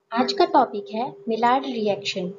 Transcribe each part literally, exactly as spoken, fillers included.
आज का टॉपिक है मिलार्ड रिएक्शन।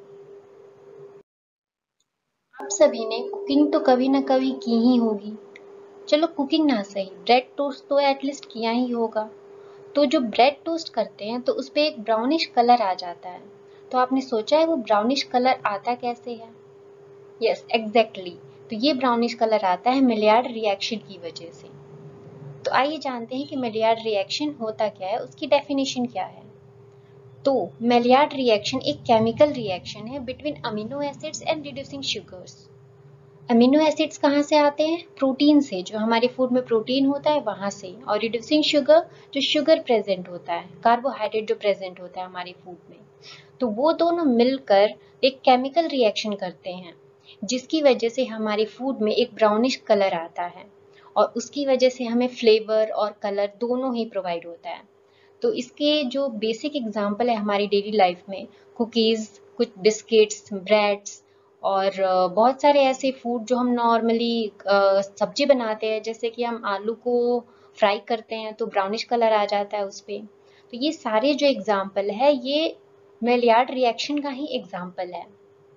आप सभी ने कुकिंग तो कभी ना कभी की ही होगी। चलो कुकिंग ना सही, ब्रेड टोस्ट तो एटलीस्ट किया ही होगा। तो जो ब्रेड टोस्ट करते हैं तो उस पे एक ब्राउनिश कलर आ जाता है। तो आपने सोचा है वो ब्राउनिश कलर आता कैसे है? Yes exactly. तो ये ब्राउनिश कलर आता है मिलार्ड रिएक्शन की वजह से। तो आइए जानते हैं कि मिलार्ड रिएक्शन होता क्या है, उसकी डेफिनेशन क्या है। तो मेलियार्ड रिएक्शन एक केमिकल रिएक्शन है between amino acids and reducing sugars. Amino acids कहाँ से आते हैं? प्रोटीन से, जो हमारे फूड में प्रोटीन होता है वहां से। और रिड्यूसिंग शुगर, जो शुगर प्रेजेंट होता है, कार्बोहाइड्रेट जो प्रेजेंट होता है हमारे फूड में। तो वो दोनों मिलकर एक केमिकल रिएक्शन करते हैं, जिसकी वजह से हमारे फूड में एक ब्राउनिश कलर आता है और उसकी वजह से हमें फ्लेवर और कलर दोनों ही प्रोवाइड होता है। तो इसके जो बेसिक एग्जांपल है हमारी डेली लाइफ में, कुकीज़, कुछ बिस्किट्स, ब्रेड्स और अ, बहुत सारे ऐसे फूड जो हम नॉर्मली सब्जी बनाते हैं, जैसे कि हम आलू को फ्राई करते हैं तो ब्राउनिश कलर आ जाता है उस पे। तो ये सारे जो एग्जांपल है ये मेलियार्ड रिएक्शन का ही एग्जांपल है।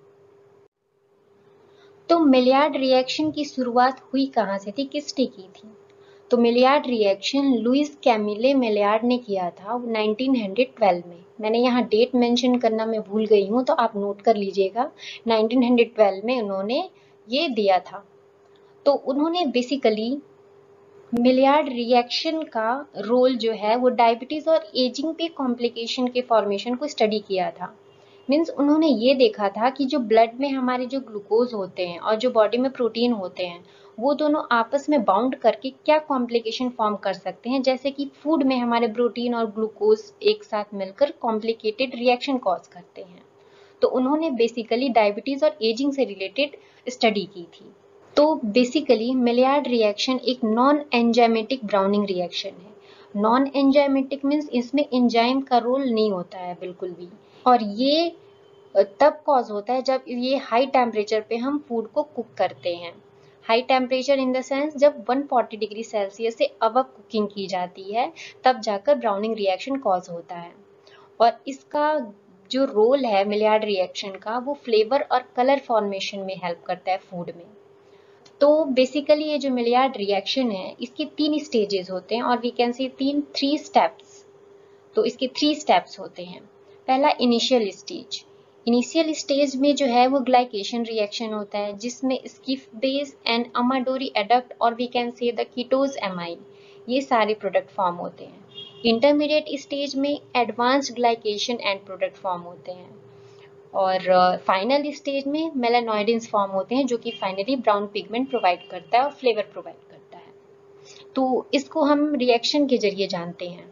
तो मेलियार्ड रिएक्शन की शुरुआत हुई कहाँ से थी, किसने की थी? तो मेलियार्ड रिएक्शन लुइस कैमिले मेलियार्ड ने किया था नाइनटीन हंड्रेड ट्वेल्व में। मैंने यहाँ डेट मेंशन करना मैं भूल गई हूँ, तो आप नोट कर लीजिएगा। नाइनटीन हंड्रेड ट्वेल्व में उन्होंने ये दिया था। तो उन्होंने बेसिकली मेलियार्ड रिएक्शन का रोल जो है वो डायबिटीज और एजिंग पे कॉम्प्लिकेशन के फॉर्मेशन को स्टडी किया था। मीन्स उन्होंने ये देखा था कि जो ब्लड में हमारे जो ग्लूकोज होते हैं और जो बॉडी में प्रोटीन होते हैं, वो दोनों आपस में बाउंड करके क्या कॉम्प्लिकेशन फॉर्म कर सकते हैं, जैसे कि फूड में हमारे प्रोटीन और ग्लूकोज एक साथ मिलकर कॉम्प्लिकेटेड रिएक्शन कॉज करते हैं। तो उन्होंने बेसिकली डायबिटीज और एजिंग से रिलेटेड स्टडी की थी। तो बेसिकली मेलियार्ड रिएक्शन एक नॉन एंजाइमेटिक ब्राउनिंग रिएक्शन है। नॉन एंजाइमेटिक मीन्स इसमें एंजाइम का रोल नहीं होता है बिल्कुल भी। और ये तब कॉज होता है जब ये हाई टेम्परेचर पे हम फूड को कुक करते हैं। High temperature in the sense जब वन फोर्टी डिग्री सेल्सियस से अबव कुकिंग की जाती है, तब जाकर ब्राउनिंग रिएक्शन कॉज होता है। और इसका जो रोल है मेलियार्ड रिएक्शन का, वो फ्लेवर और कलर फॉर्मेशन में हेल्प करता है फूड में। तो बेसिकली ये जो मेलियार्ड रिएक्शन है, इसके तीन स्टेजेस होते हैं और वी कैन सी तीन थ्री स्टेप्स। तो इसके थ्री स्टेप्स होते हैं। पहला इनिशियल स्टेज। इनिशियल स्टेज में जो है वो ग्लाइकेशन रिएक्शन होता है, जिसमें Schiff base and Amadori adduct और we can say the ketose amine, ये सारे प्रोडक्ट फॉर्म होते हैं। इंटरमीडिएट स्टेज में advanced glycation end product form होते हैं। और फाइनल uh, स्टेज में मेलानोइडिन्स फॉर्म होते हैं, जो कि फाइनली ब्राउन पिगमेंट प्रोवाइड करता है और फ्लेवर प्रोवाइड करता है। तो इसको हम रिएक्शन के जरिए जानते हैं।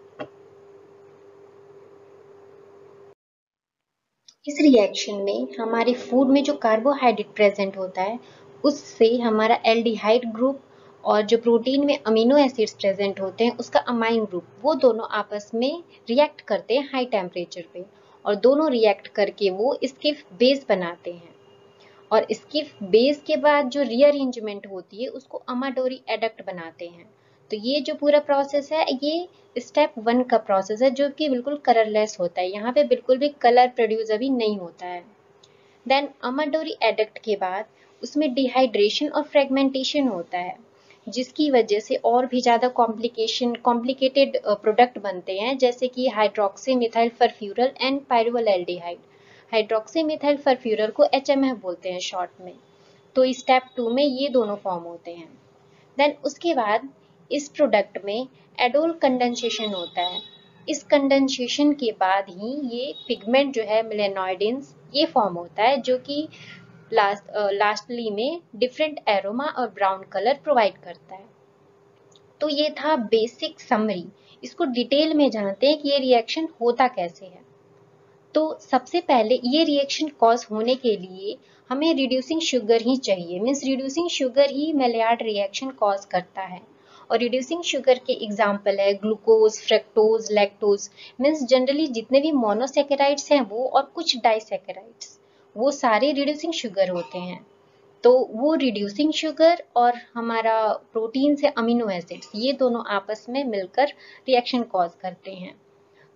इस रिएक्शन में हमारे फूड में जो कार्बोहाइड्रेट प्रेजेंट होता है, उससे हमारा एल्डिहाइड ग्रुप और जो प्रोटीन में अमीनो एसिड्स प्रेजेंट होते हैं उसका अमाइन ग्रुप, वो दोनों आपस में रिएक्ट करते हैं हाई टेम्परेचर पे। और दोनों रिएक्ट करके वो इसके बेस बनाते हैं। और इसके बेस के बाद जो रीअरेंजमेंट होती है उसको अमाडोरी एडक्ट बनाते हैं। तो ये जो पूरा प्रोसेस है, ये स्टेप वन का प्रोसेस है, जो कि बिल्कुल कलरलेस होता है। यहाँ पे बिल्कुल भी कलर प्रोड्यूस अभी नहीं होता है। देन अमाडोरी एडक्ट के बाद उसमें डिहाइड्रेशन और फ्रेगमेंटेशन होता है, जिसकी वजह से और भी ज़्यादा कॉम्प्लिकेशन कॉम्प्लिकेटेड प्रोडक्ट बनते हैं, जैसे कि hydroxy methyl furfural and pyruvaldehyde. Hydroxy methyl furfural को एच एम एफ बोलते हैं शॉर्ट में। तो स्टेप टू में ये दोनों फॉर्म होते हैं। देन उसके बाद इस प्रोडक्ट में एडोल कंडेंसेशन होता है। इस कंडेंसेशन के बाद ही ये पिगमेंट जो है मेलेनोइडिन्स, ये फॉर्म होता है, जो कि लास्ट लास्टली में डिफरेंट एरोमा और ब्राउन कलर प्रोवाइड करता है। तो ये था बेसिक समरी। इसको डिटेल में जानते हैं कि ये रिएक्शन होता कैसे है। तो सबसे पहले ये रिएक्शन कॉज होने के लिए हमें रिड्यूसिंग शुगर ही चाहिए। मीन्स रिड्यूसिंग शुगर ही मेलियार्ड रिएक्शन कॉज करता है। और रिड्यूसिंग शुगर के एग्जाम्पल है glucose, fructose, lactose. Means generally जितने भी मोनोसेकेराइड्स हैं वो, और कुछ डाइसेकेराइड्स, वो सारे रिड्यूसिंग शुगर होते हैं। तो वो रिड्यूसिंग शुगर और हमारा प्रोटीन से अमीनो एसिड्स, ये दोनों आपस में मिलकर रिएक्शन कॉज करते हैं।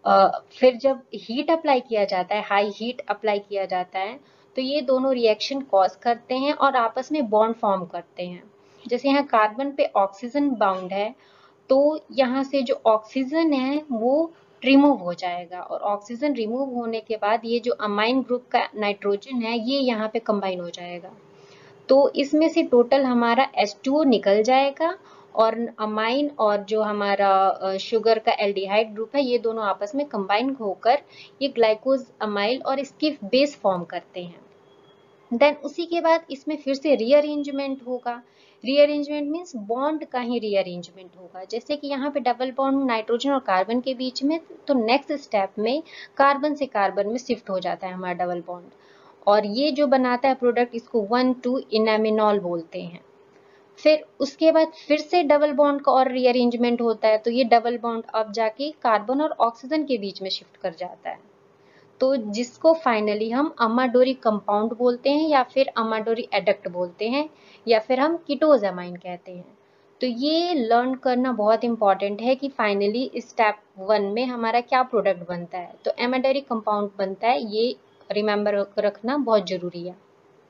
फिर जब हीट अप्लाई किया जाता है, हाई हीट अप्लाई किया जाता है, तो ये दोनों रिएक्शन कॉज करते हैं और आपस में बॉन्ड फॉर्म करते हैं। जैसे यहाँ कार्बन पे ऑक्सीजन बाउंड है, तो यहाँ से जो ऑक्सीजन है वो रिमूव हो जाएगा, और ऑक्सीजन रिमूव होने के बाद ये जो अमाइन ग्रुप का नाइट्रोजन है ये यहाँ पे कंबाइन हो जाएगा। तो इसमें से टोटल हमारा एच टू ओ निकल जाएगा, और अमाइन और जो हमारा शुगर का एल्डिहाइड ग्रुप है ये दोनों आपस में कंबाइन होकर ये ग्लाइकोज अमाइल और इसकी बेस फॉर्म करते हैं। देन उसी के बाद इसमें फिर से रीअरेंजमेंट होगा। रीअरेंजमेंट मीन्स बॉन्ड का ही रीअरेंजमेंट होगा। जैसे कि यहाँ पे डबल बॉन्ड नाइट्रोजन और कार्बन के बीच में, तो नेक्स्ट स्टेप में कार्बन से कार्बन में शिफ्ट हो जाता है हमारा डबल बॉन्ड, और ये जो बनाता है प्रोडक्ट इसको वन टू इनामिनॉल बोलते हैं। फिर उसके बाद फिर से डबल बॉन्ड का और रीअरेंजमेंट होता है, तो ये डबल बॉन्ड अब जाके कार्बन और ऑक्सीजन के बीच में शिफ्ट कर जाता है, तो जिसको फाइनली हम अमाडोरी कंपाउंड बोलते हैं, या फिर अमाडोरी एडक्ट बोलते हैं, या फिर हम कीटोज अमाइन कहते हैं। तो ये लर्न करना बहुत इंपॉर्टेंट है कि फाइनली स्टेप वन में हमारा क्या प्रोडक्ट बनता है। तो अमाडोरी कंपाउंड बनता है, ये रिमेंबर रखना बहुत जरूरी है।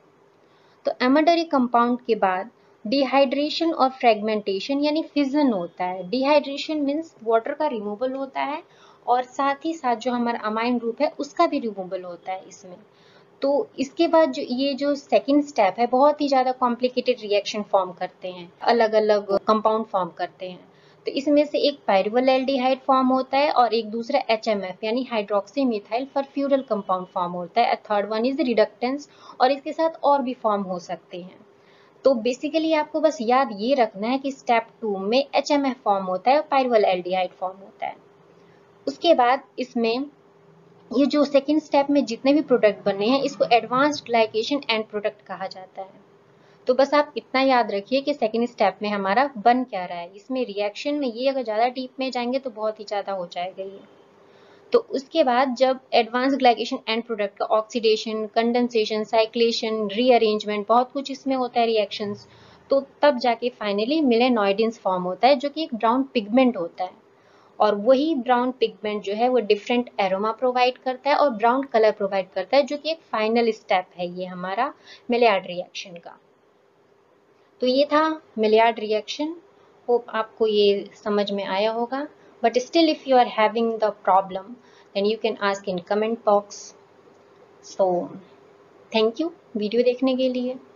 तो अमाडोरी कंपाउंड के बाद डिहाइड्रेशन और फ्रेगमेंटेशन यानी फिजन होता है। डिहाइड्रेशन मीन्स वाटर का रिमूवल होता है, और साथ ही साथ जो हमारा अमाइन ग्रुप है उसका भी रिमूवल होता है इसमें। तो इसके बाद जो ये जो सेकंड स्टेप है, बहुत ही ज्यादा कॉम्प्लिकेटेड रिएक्शन फॉर्म करते हैं, अलग अलग कंपाउंड फॉर्म करते हैं। तो इसमें से एक पायरुवेल्डिहाइड फॉर्म होता है, और एक दूसरा एच एम एफ यानी hydroxy methyl furfural compound form होता है। थर्ड वन इज रिडक्टेंस, और इसके साथ और भी फॉर्म हो सकते हैं। तो बेसिकली आपको बस याद ये रखना है कि स्टेप टू में एच एम एफ फॉर्म होता है और पायरुवेल्डिहाइड फॉर्म होता है। उसके बाद इसमें ये जो सेकेंड स्टेप में जितने भी प्रोडक्ट बने हैं इसको एडवांस्ड ग्लाइकेशन एंड प्रोडक्ट कहा जाता है। तो बस आप इतना याद रखिए कि सेकेंड स्टेप में हमारा बन क्या रहा है। इसमें रिएक्शन में ये अगर ज़्यादा डीप में जाएंगे तो बहुत ही ज़्यादा हो जाएगा ये। तो उसके बाद जब एडवांस ग्लाइकेशन एंड प्रोडक्ट का ऑक्सीडेशन, कंडेंसेशन, साइक्लेशन, रीअरेंजमेंट, बहुत कुछ इसमें होता है रिएक्शंस, तो तब जाके फाइनली मिलेनॉइडिन्स फॉर्म होता है, जो कि एक ब्राउन पिगमेंट होता है। और वही ब्राउन पिगमेंट जो है वो डिफरेंट एरोमा प्रोवाइड करता है और ब्राउन कलर प्रोवाइड करता है, जो कि एक फाइनल स्टेप है ये हमारा मेलियार्ड रिएक्शन का। तो ये था मेलियार्ड रिएक्शन। होप आपको ये समझ में आया होगा, but still if you are having the problem then you can ask in comment box. So thank you video देखने के लिए।